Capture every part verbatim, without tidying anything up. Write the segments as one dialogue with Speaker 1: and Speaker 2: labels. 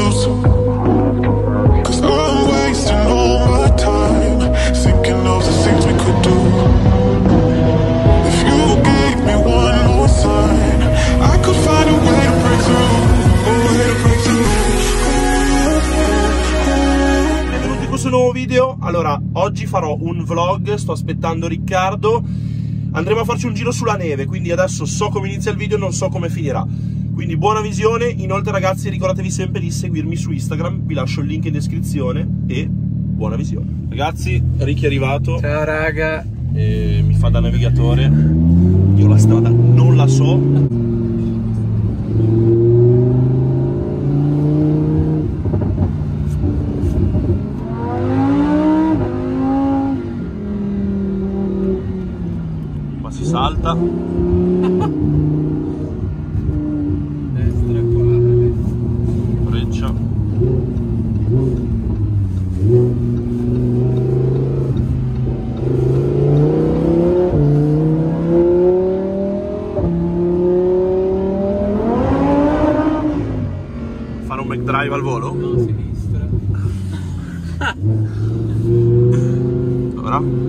Speaker 1: closer, 'cause I'm wasting all my time thinking of the things we could do. If you gave me one more sign, I could find a way to break through, a way to break through.
Speaker 2: Benvenuti in questo nuovo video. Allora, oggi farò un vlog, sto aspettando Riccardo. Andremo a farci un giro sulla neve, quindi adesso so come inizia il video, non so come finirà. Quindi buona visione. Inoltre ragazzi, ricordatevi sempre di seguirmi su Instagram, vi lascio il link in descrizione e buona visione. Ragazzi, Ricky è arrivato.
Speaker 3: Ciao raga.
Speaker 2: E mi fa da navigatore. Io la strada non la so. Si salta.
Speaker 3: Destra qua.
Speaker 2: Breccia. Fare un McDrive al volo?
Speaker 3: No, sinistra.
Speaker 2: Ora?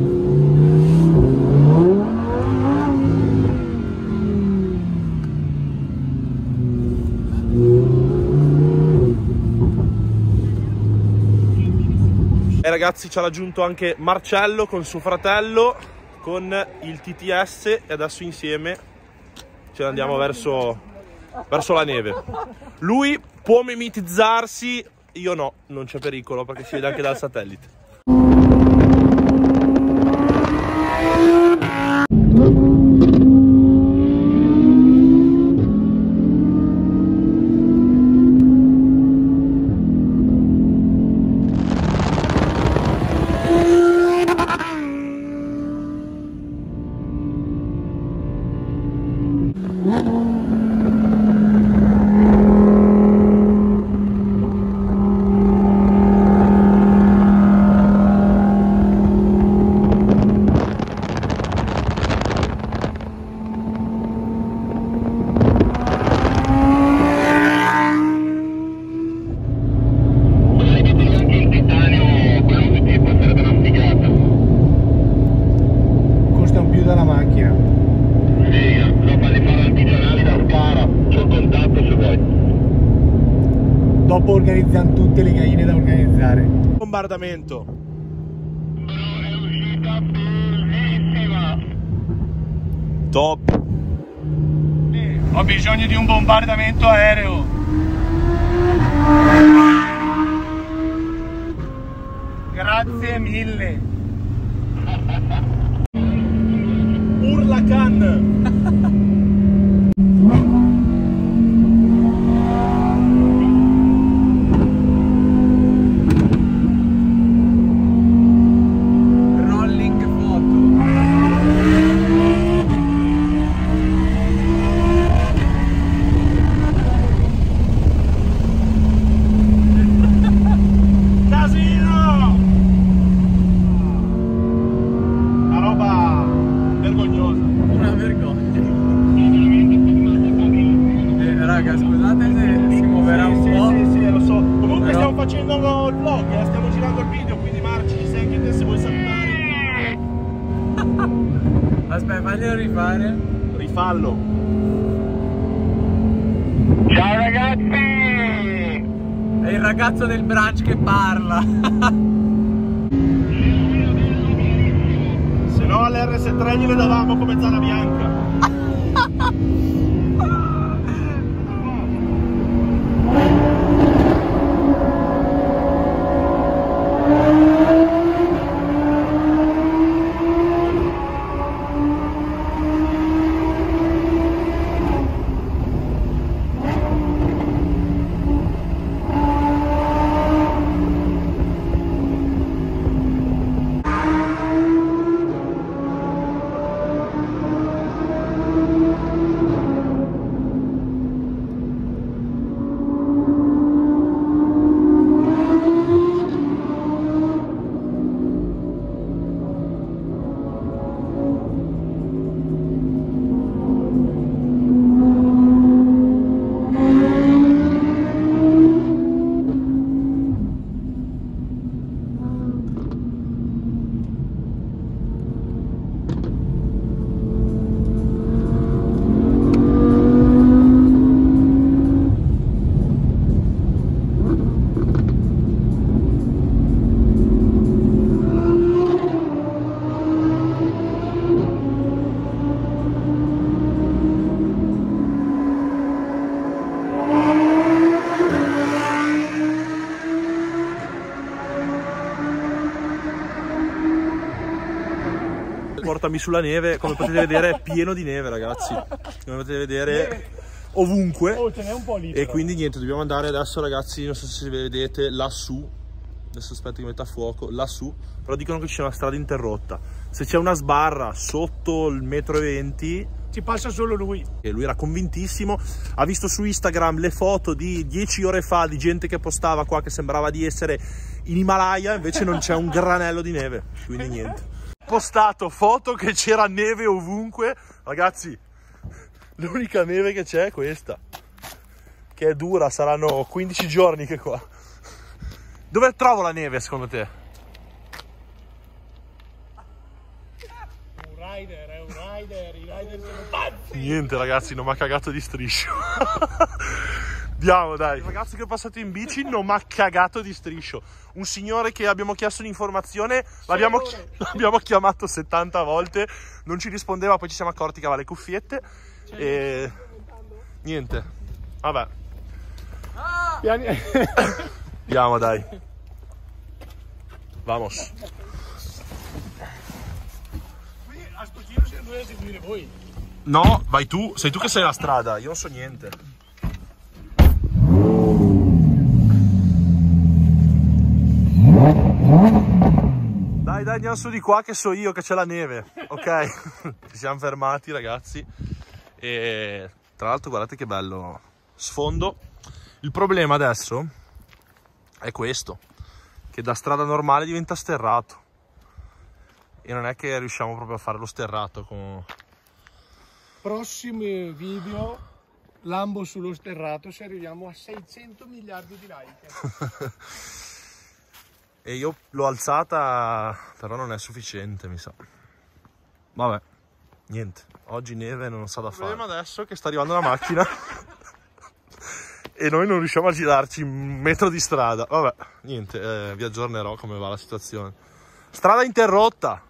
Speaker 2: E ragazzi, ci ha raggiunto anche Marcello con suo fratello con il T T S e adesso insieme ce ne andiamo verso, verso la neve. Lui può mimetizzarsi, io no, non c'è pericolo perché si vede anche dal satellite.
Speaker 3: Dopo organizziamo tutte le galline da organizzare.
Speaker 2: Bombardamento.
Speaker 1: È uscita bellissima.
Speaker 2: Top.
Speaker 3: Ho bisogno di un bombardamento aereo. Grazie mille.
Speaker 2: Urlacan. Facendo il vlog, eh? Stiamo girando il video, quindi Marci, ci sei anche te se vuoi salutare.
Speaker 3: Aspetta, faglielo rifare.
Speaker 2: Rifallo.
Speaker 1: Ciao ragazzi!
Speaker 3: È il ragazzo del brunch che parla.
Speaker 2: Se no all'R S tre gliele davamo come Zana Bianca. portami sulla neve. Come potete vedere è pieno di neve, ragazzi. Come potete vedere ovunque.
Speaker 3: Oh, ce n'è un po' lì.
Speaker 2: E quindi niente, dobbiamo andare adesso, ragazzi, non so se vedete, lassù. Adesso aspetta che metta a fuoco, lassù. Però dicono che c'è una strada interrotta. Se c'è una sbarra sotto il metro e venti,
Speaker 3: ci passa solo lui.
Speaker 2: e lui era convintissimo. Ha visto su Instagram le foto di dieci ore fa di gente che postava qua che sembrava di essere in Himalaya, invece non c'è un granello di neve, quindi niente. Postato foto che c'era neve ovunque, ragazzi. L'unica neve che c'è è questa, che è dura, saranno quindici giorni che qua. Dove trovo la neve secondo te?
Speaker 3: Un rider, è un rider, i rider sono pazzi.
Speaker 2: Niente, ragazzi, non mi ha cagato di striscio. Andiamo, dai. Il ragazzo che è passato in bici non mi ha cagato di striscio. Un signore che abbiamo chiesto un'informazione, l'abbiamo, chi l'abbiamo chiamato settanta volte, non ci rispondeva, poi ci siamo accorti che aveva le cuffiette. E niente, vabbè.
Speaker 3: Ah!
Speaker 2: Andiamo, dai. Vamos.
Speaker 3: Qui a sto giro siamo due a seguire voi.
Speaker 2: No, vai tu, sei tu che sei la strada, io non so niente. Dai, dai, andiamo su di qua che so io che c'è la neve. Ok, ci siamo fermati, ragazzi. E tra l'altro guardate che bello sfondo. Il problema adesso è questo, che da strada normale diventa sterrato e non è che riusciamo proprio a fare lo sterrato con...
Speaker 3: Prossimi video Lambo sullo sterrato, se arriviamo a seicento miliardi di like.
Speaker 2: E io l'ho alzata, però non è sufficiente, mi sa. Vabbè, niente, oggi neve non sa da fare. Il problema adesso è che sta arrivando la macchina e noi non riusciamo a girarci un metro di strada. Vabbè, niente, eh, vi aggiornerò come va la situazione. Strada interrotta.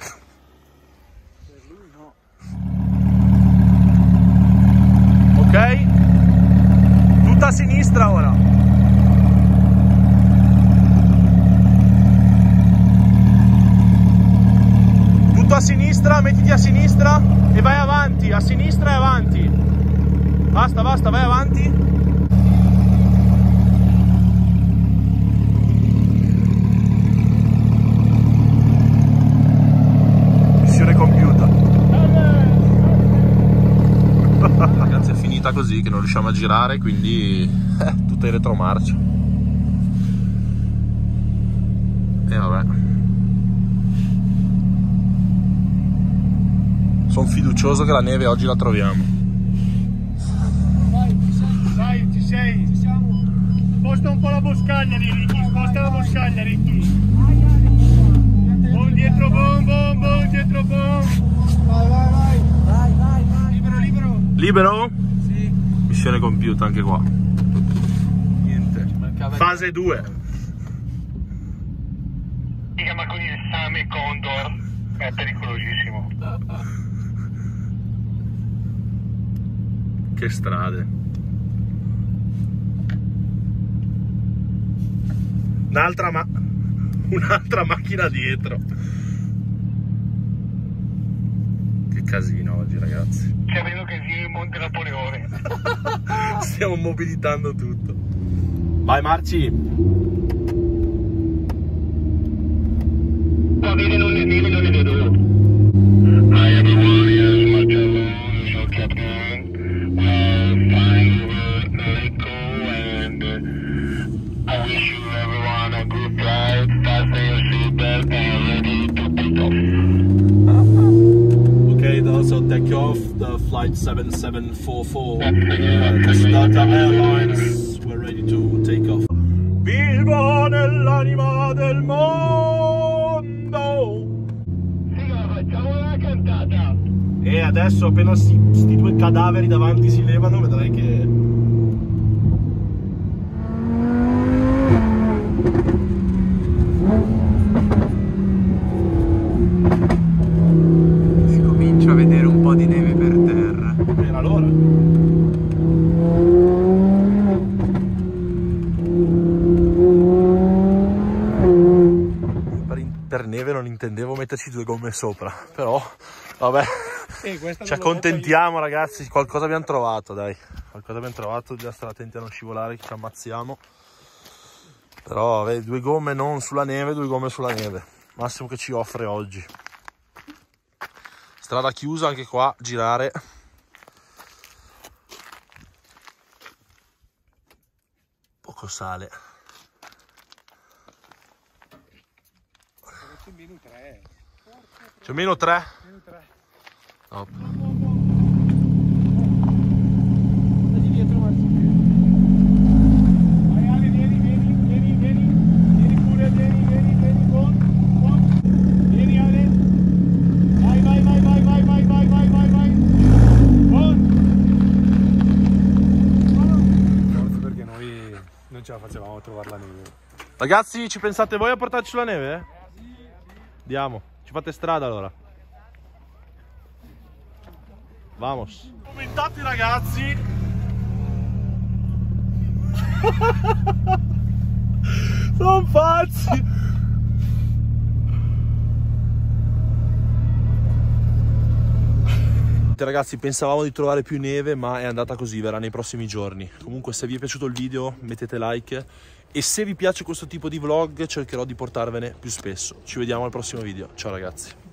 Speaker 3: Per lui no.
Speaker 2: Ok, tutta a sinistra ora. Tutto a sinistra, mettiti a sinistra e vai avanti, a sinistra e avanti. Basta, basta, vai avanti. Missione compiuta. Ragazzi, è finita così che non riusciamo a girare, quindi eh, tutta in retromarcia. E vabbè. Sono fiducioso che la neve oggi la troviamo.
Speaker 3: Vai, ci sei. Dai, ci sei. Ci siamo. Sposta un po' la boscaglia lì, Ricky. Sposta la boscaglia, Ricky. Bom dietro, bom, bom, bom, dietro, bom. Vai, vai, vai. Vai, vai, vai. Libero, libero.
Speaker 2: Libero?
Speaker 3: Sì.
Speaker 2: Missione compiuta anche qua. Niente. Fase due.
Speaker 3: Ma con il Same Condor è pericolosissimo.
Speaker 2: Che strade. Un'altra ma... un'altra macchina dietro. Che casino oggi, ragazzi.
Speaker 3: C'è meno che sia il Monte Napoleone.
Speaker 2: Stiamo mobilitando tutto. Vai, Marci.
Speaker 3: Va bene, non ne vedo, non ne vedo. Hi everyone, here's Marcello, your captain. We're flying over Mexico and uh, I wish you everyone a good flight. Fasten your seatbelt and ready to take off.
Speaker 2: Okay, also take off the flight seven seven four four. Uh, Tata Airlines, we're ready to take off. Viva nell'anima del mondo!
Speaker 3: Siga, facciamo una cantata.
Speaker 2: E adesso appena questi due cadaveri davanti si levano, vedrai che...
Speaker 4: Si comincia a vedere un po' di neve per terra.
Speaker 2: Era l'ora. Per, per neve non intendevo metterci due gomme sopra, però vabbè,
Speaker 5: Eh,
Speaker 2: ci accontentiamo ragazzi, qualcosa abbiamo trovato, dai, qualcosa abbiamo trovato, bisogna stare attenti a non scivolare che ci ammazziamo, però vabbè, due gomme non sulla neve, due gomme sulla neve, massimo che ci offre oggi. Strada chiusa anche qua, girare. Poco sale.
Speaker 5: Meno tre.
Speaker 2: C'è meno tre?
Speaker 5: Meno tre.
Speaker 2: Oh.
Speaker 5: Dagli dietro, Marci. Vai Ale, vieni, vieni, vieni, vieni. Vieni pure, vieni, vieni, vieni, buon, buon. Vieni Ale. Vai, vai, vai, vai, vai, vai, vai, vai, vai, vai. Buon. Forza perché noi non ce la facevamo a trovare la neve.
Speaker 2: Ragazzi, ci pensate voi a portarci sulla neve? Andiamo, ci fate strada allora. Vamos. Commentate ragazzi. Sono pazzi. Ragazzi, pensavamo di trovare più neve, ma è andata così, verrà nei prossimi giorni. Comunque, se vi è piaciuto il video mettete like e se vi piace questo tipo di vlog cercherò di portarvene più spesso. Ci vediamo al prossimo video, ciao ragazzi.